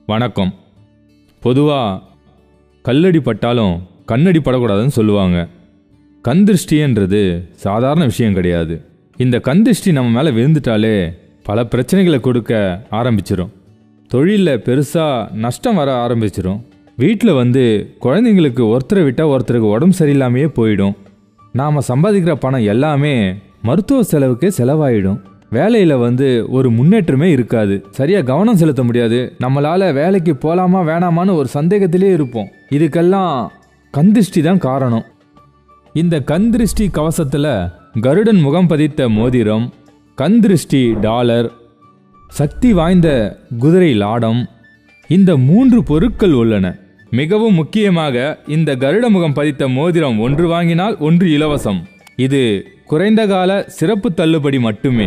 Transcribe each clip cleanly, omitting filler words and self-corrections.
வணக்கம். பொதுவாக கல்லடி பட்டாலும் கண்ணடி படக்கூடாதுன்னு சொல்லுவாங்க. கண்திருஷ்டின்றது சாதாரண விஷயம் கிடையாது. இந்த கண்திருஷ்டி நம்ம மேலே விழுந்துட்டாலே பல பிரச்சனைகளை கொடுக்க ஆரம்பிச்சிடும். தொழிலில் பெருசாக நஷ்டம் வர ஆரம்பிச்சிடும். வீட்டில் குழந்தைங்களுக்கு ஒருத்தரை விட்டால் ஒருத்தருக்கு உடம்பு சரியில்லாமையே போயிடும். நாம் சம்பாதிக்கிற பணம் எல்லாமே மருத்துவ செலவுக்கே செலவாயிடும். வேலையில் ஒரு முன்னேற்றமே இருக்காது. சரியாக கவனம் செலுத்த முடியாது. நம்மளால் வேலைக்கு போகலாமா வேணாமான்னு ஒரு சந்தேகத்திலே இருப்போம். இதுக்கெல்லாம் கண்திருஷ்டி தான் காரணம். இந்த கண்திருஷ்டி கவசத்தில் கருடன் முகம் பதித்த மோதிரம், கண்திருஷ்டி டாலர், சக்தி வாய்ந்த குதிரை லாடம், இந்த 3 பொருட்கள் உள்ளன. மிகவும் முக்கியமாக இந்த கருட முகம் பதித்த மோதிரம் 1 வாங்கினால் 1 இலவசம். இது குறைந்த கால சிறப்பு தள்ளுபடி மட்டுமே.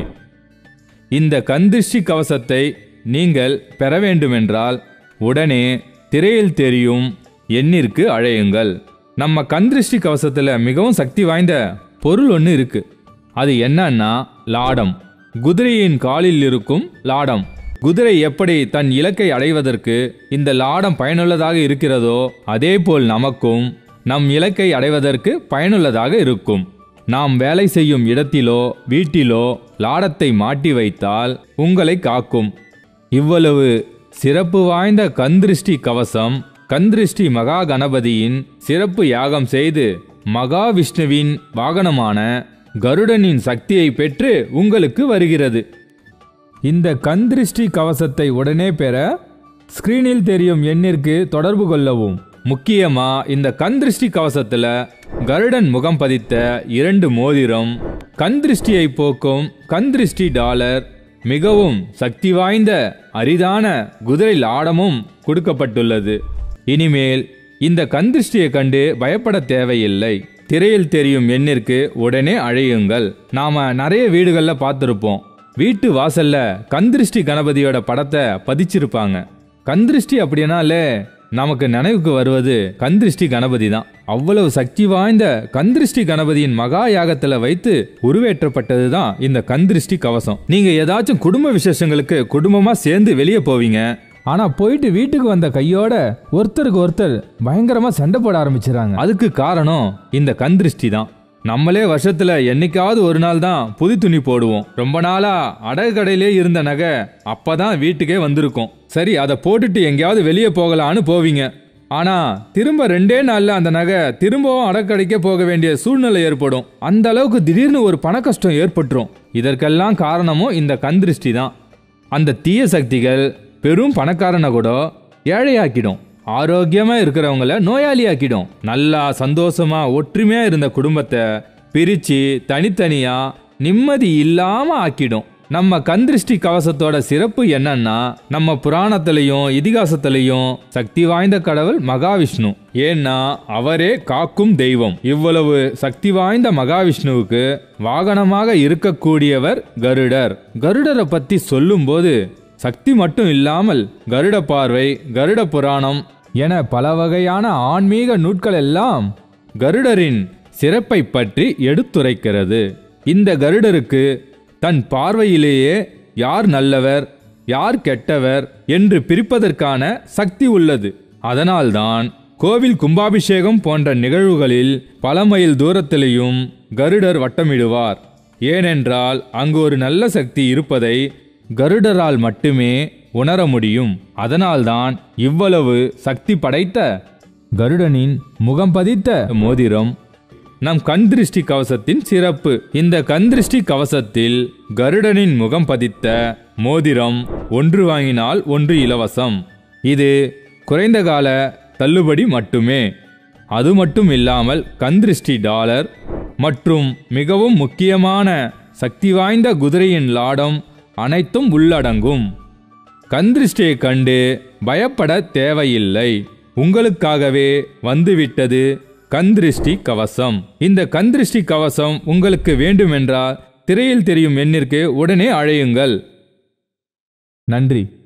இந்த கண்திருஷ்டி கவசத்தை நீங்கள் பெற வேண்டுமென்றால் உடனே திரையில் தெரியும் எண்ணிற்கு அழையுங்கள். நம்ம கண்திருஷ்டி கவசத்தில் மிகவும் சக்தி வாய்ந்த பொருள் ஒன்று இருக்கு. அது என்னன்னா லாடம். குதிரையின் காலில் இருக்கும் லாடம். குதிரை எப்படி தன் இலக்கை அடைவதற்கு இந்த லாடம் பயனுள்ளதாக இருக்கிறதோ அதேபோல் நமக்கும் நம் இலக்கை அடைவதற்கு பயனுள்ளதாக இருக்கும். நாம் வேலை செய்யும் இடத்திலோ வீட்டிலோ லாடத்தை மாட்டி வைத்தால் உங்களை காக்கும். இவ்வளவு சிறப்பு வாய்ந்த கண்திருஷ்டி கவசம் கண்திருஷ்டி மகா கணபதியின் சிறப்பு யாகம் செய்து மகாவிஷ்ணுவின் வாகனமான கருடனின் சக்தியை பெற்று உங்களுக்கு வருகிறது. இந்த கண்திருஷ்டி கவசத்தை உடனே பெற ஸ்கிரீனில் தெரியும் எண்ணிற்கு தொடர்பு கொள்ளவும். முக்கியமா இந்த கண்திருஷ்டி கவசத்துல கருடன் முகம் பதித்த 2 மோதிரம், கண்திருஷ்டியை போக்கும் கண்திருஷ்டி டாலர், மிகவும் சக்தி வாய்ந்த அரிதான குதிரை லாடமும் கொடுக்கப்பட்டுள்ளது. இனிமேல் இந்த கண்திருஷ்டியை கண்டு பயப்பட தேவையில்லை. திரையில் தெரியும் எண்ணிற்கு உடனே அழையுங்கள். நாம நிறைய வீடுகளில் பார்த்துருப்போம். வீட்டு வாசல்ல கண்திருஷ்டி கணபதியோட படத்தை பதிச்சிருப்பாங்க. கண்திருஷ்டி அப்படின்னாலே நமக்கு நினைவுக்கு வருவது கண்திருஷ்டி கணபதி தான். அவ்வளவு சக்தி வாய்ந்த கண்திருஷ்டி கணபதியின் மகா யாகத்துல வைத்து உருவேற்றப்பட்டது தான் இந்த கண்திருஷ்டி கவசம். நீங்க ஏதாச்சும் குடும்ப விசேஷங்களுக்கு குடும்பமா சேர்ந்து வெளியே போவீங்க. ஆனா போயிட்டு வீட்டுக்கு வந்த கையோட ஒருத்தருக்கு ஒருத்தர் பயங்கரமா சண்டை போட ஆரம்பிச்சிடறாங்க. அதுக்கு காரணம் இந்த கண்திருஷ்டி தான். நம்மளே வருஷத்துல என்னைக்காவது ஒரு நாள் தான் புது துணி போடுவோம். ரொம்ப நாளா அடகு கடையிலே இருந்த நகை அப்பதான் வீட்டுக்கே வந்திருக்கும். சரி, அதை போட்டுட்டு எங்கேயாவது வெளியே போகலான்னு போவீங்க. ஆனா திரும்ப 2 நாள்ல அந்த நகை திரும்பவும் அடக்கடைக்கே போக வேண்டிய சூழ்நிலை ஏற்படும். அந்த அளவுக்கு திடீர்னு ஒரு பண கஷ்டம் ஏற்பட்டுரும். இதற்கெல்லாம் காரணமும் இந்த கண்திருஷ்டி தான். அந்த தீய சக்திகள் பெரும் பணக்காரனை கூட ஏழையாக்கிடும். ஆரோக்கியமா இருக்கிறவங்கள நோயாளியாக்கிடும். நல்லா சந்தோஷமா ஒற்றுமையா இருந்த குடும்பத்தை பிரிச்சு தனித்தனியா நிம்மதி இல்லாம ஆக்கிடும். நம்ம கண்திருஷ்டி கவசத்தோட சிறப்பு என்னன்னா, நம்ம புராணத்திலையும் இதிகாசத்திலையும் சக்தி வாய்ந்த கடவுள் மகாவிஷ்ணு. ஏன்னா அவரே காக்கும் தெய்வம். இவ்வளவு சக்தி வாய்ந்த மகாவிஷ்ணுவுக்கு வாகனமாக இருக்கக்கூடியவர் கருடர். கருடரை பத்தி சொல்லும் போது சக்தி மட்டும் இல்லாமல் கருட பார்வை, கருட புராணம் என பல வகையான ஆன்மீக நூட்கள் எல்லாம் கருடரின் சிறப்பை பற்றி எடுத்துரைக்கிறது. இந்த கருடருக்கு தன் பார்வையிலேயே யார் நல்லவர் யார் கெட்டவர் என்று பிரிப்பதற்கான சக்தி உள்ளது. அதனால்தான் கோவில் கும்பாபிஷேகம் போன்ற நிகழ்வுகளில் பல மைல் தூரத்திலேயும் கருடர் வட்டமிடுவார். ஏனென்றால் அங்கு ஒரு நல்ல சக்தி இருப்பதை கருடரால் மட்டுமே உணர முடியும். அதனால்தான் இவ்வளவு சக்தி படைத்த கருடனின் முகம் பதித்த மோதிரம் நம் கண்திருஷ்டி கவசத்தின் சிறப்பு. இந்த கண்திருஷ்டி கவசத்தில் கருடனின் முகம் பதித்த மோதிரம் 1 வாங்கினால் 1 இலவசம். இது குறைந்த கால தள்ளுபடி மட்டுமே. அது மட்டும் இல்லாமல் கண்திருஷ்டி டாலர் மற்றும் மிகவும் முக்கியமான சக்தி வாய்ந்த குதிரையின் லாடம் அனைத்தும் உள்ளடங்கும். கண்திருஷ்டியை கண்டு பயப்பட தேவையில்லை. உங்களுக்காகவே வந்துவிட்டது கண்திருஷ்டி கவசம். இந்த கண்திருஷ்டி கவசம் உங்களுக்கு வேண்டுமென்றால் திரையில் தெரியும் எண்ணிற்கு உடனே அழையுங்கள். நன்றி.